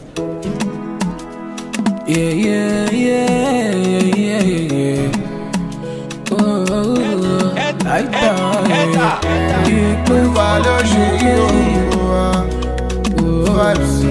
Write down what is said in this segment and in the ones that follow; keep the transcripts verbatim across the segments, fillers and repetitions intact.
Yeah, yeah, yeah, yeah, yeah, yeah. Oh, oh, oh. Like that, yeah. Yeah, Move all the shit, yo. Vibes.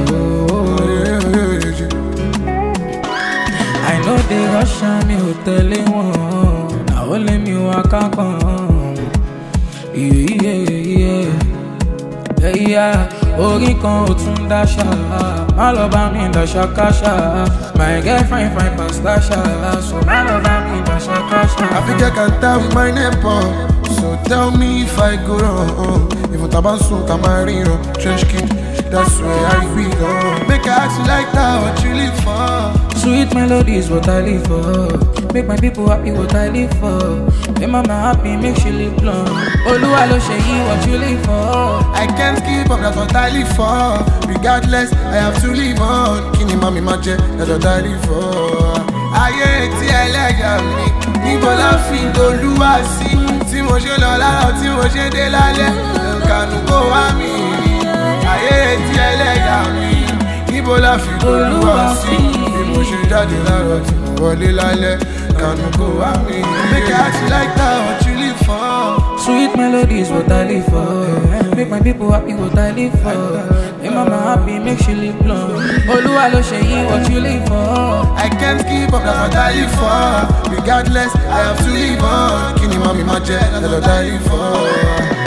I know they rush on me, who tell one. Now only me walk on. Yeah, yeah, yeah. Yeah, yeah. Orí kan ò tún dáṣà, má lọ bá mi dáṣà káṣà. My girlfriend fine past dáṣà, so má lọ bá mi dáṣà káṣà. I think I can tell my neighbor, so tell me if I go wrong. If I'm tabansu, camarino, trench kid, that's where I belong. Make I act like that, what you live for? Sweet melodies, what I live for. Make my people happy, what I live for. Make mama happy, make she live long. Oluwa lo ṣe yí, what you live for. I can't keep up, that's what I live for. Regardless, I have to live on. Kini mami ma jẹ, that's what I live for. Ayé tí ẹlẹ́yà mi, níbo la fi Olúwa sí? Tí mo ṣe lọ láàárọ̀, tí mo ṣe dé lálẹ́, kànú kó wá mi. Ayé tí ẹlẹ́yà mi, níbo la fi Olúwa sí? Bí mo ṣe jáde láàárọ̀, tí mo wọlé lálẹ́, kànú kó wá mi. Make I act like that, what you live for? Sweet melodies, what I live for. Make my people happy, what I live for. Make mama happy, make she live long. Oluwa lo ṣe yí, what you live for. I can't keep up, that's what I live for. Regardless, I have to live on. Kini mami ma jẹ, that's what I live for.